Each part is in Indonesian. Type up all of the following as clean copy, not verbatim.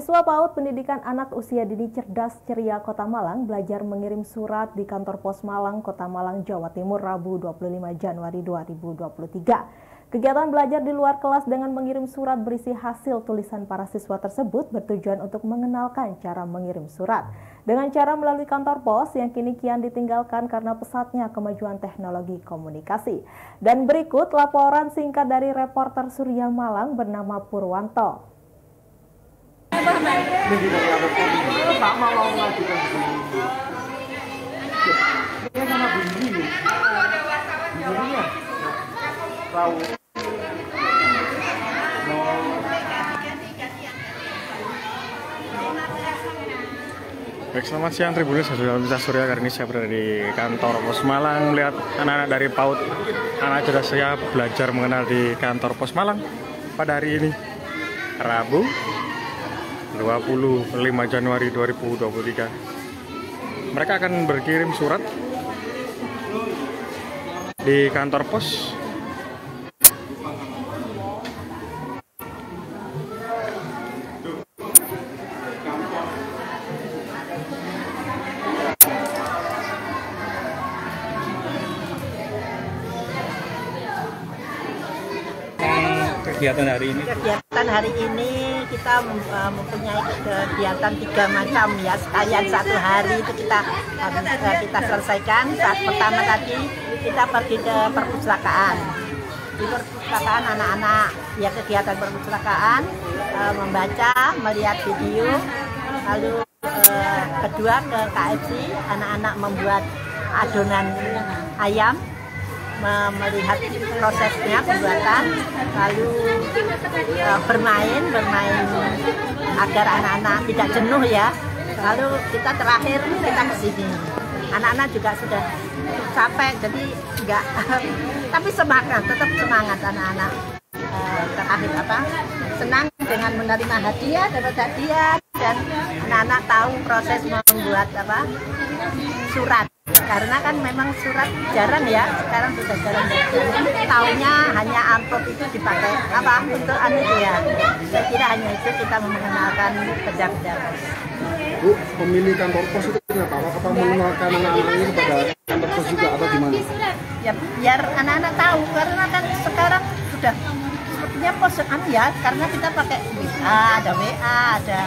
Siswa PAUD Pendidikan Anak Usia Dini Cerdas Ceria Kota Malang belajar mengirim surat di kantor Pos Malang, Kota Malang, Jawa Timur, Rabu 25 Januari 2023. Kegiatan belajar di luar kelas dengan mengirim surat berisi hasil tulisan para siswa tersebut bertujuan untuk mengenalkan cara mengirim surat. Dengan cara melalui kantor pos yang kini kian ditinggalkan karena pesatnya kemajuan teknologi komunikasi. Dan berikut laporan singkat dari reporter Surya Malang bernama Purwanto. Baik, selamat siang Tribuners, saya sudah Surya. Kali ini saya berada di kantor Pos Malang melihat anak-anak dari PAUD Anak Cerdas Ceria belajar mengenal di kantor Pos Malang pada hari ini, Rabu 25 Januari 2023. Mereka akan berkirim surat di kantor pos. Kegiatan hari ini kita mempunyai kegiatan 3 macam ya, sekalian satu hari itu kita selesaikan. Saat pertama tadi kita pergi ke perpustakaan. Di perpustakaan anak-anak ya, kegiatan perpustakaan membaca, melihat video. Lalu kedua ke KFC, anak-anak membuat adonan ayam, melihat prosesnya pembuatan, lalu bermain agar anak-anak tidak jenuh ya. Lalu kita terakhir kita ke sini. Anak-anak juga sudah capek, jadi enggak tapi semangat, tetap semangat anak-anak. Terakhir senang dengan menerima hadiah, dapat hadiah, dan anak-anak tahu proses membuat surat. Karena kan memang surat jarang ya, sekarang sudah jarang. Tahunya hanya amplop itu dipakai untuk ya. Saya kira hanya itu kita mengenalkan pejabat. Bu, pemilih kantor pos itu kenapa? Apa mengenalkan anak-anak ini kepada kantor pos juga atau gimana? Ya biar anak-anak tahu, karena kan sekarang sudah sepertinya pos ya, karena kita pakai ada WA, ada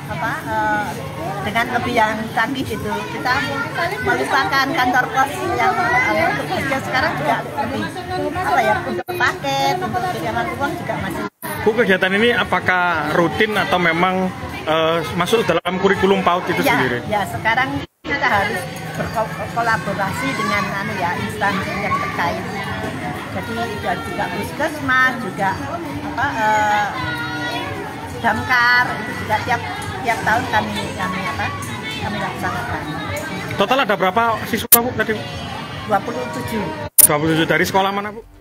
dengan lebih yang canggih gitu. Kita melupakan kantor pos yang untuk kerja sekarang juga lebih untuk paket, untuk pinjaman uang juga masih. Bu, kegiatan ini apakah rutin atau memang masuk dalam kurikulum PAUD itu sendiri? Ya, sekarang kita harus berkolaborasi dengan instansi yang terkait. Jadi juga puskesmas, juga damkar, itu juga tiap tahun kami laksanakan. Total ada berapa siswa Bu tadi? 27. 27 dari sekolah mana Bu?